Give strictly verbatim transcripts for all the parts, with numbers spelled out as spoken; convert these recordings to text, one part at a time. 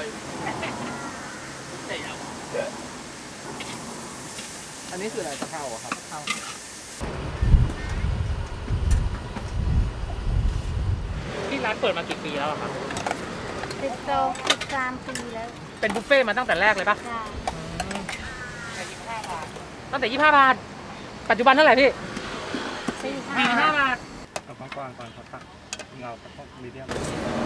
อยใช่ครับอันนี้คืออะไรกะเพราครับกะเพราที่ร้านเปิดมากี่ปีแล้วครับสิบสองสิบสามปีแล้วเป็นบุฟเฟ่มาตั้งแต่แรกเลยปะใช่แต่ยี่สิบห้าบาทตั้งแต่ยี่สิบห้าบาทปัจจุบันเท่าไหร่พี่สี่สี่ห้าบาทเอากว้างๆก่อนครับตักเงากับพวกมีเดียม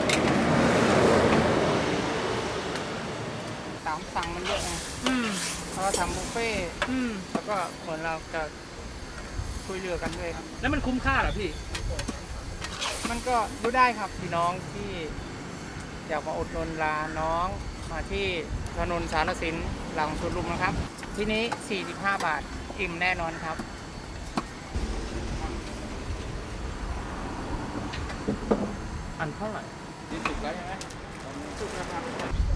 ตามสั่งมันเยอะไงเพราะเราทำบุฟเฟ่แล้วก็เหมือนเราจะคุยเรือกันด้วยครับแล้วมันคุ้มค่าเหรอพี่มันก็ดูได้ครับพี่น้องที่อยากมาอุดหนุนร้านน้องมาที่ถนนสารสินหลังสวนลุมนะครับที่นี้สี่สิบห้าบาทอิ่มแน่นอนครับอันเท่าไหร่ดีสุดแล้วใช่ไหมสุดแล้วครับ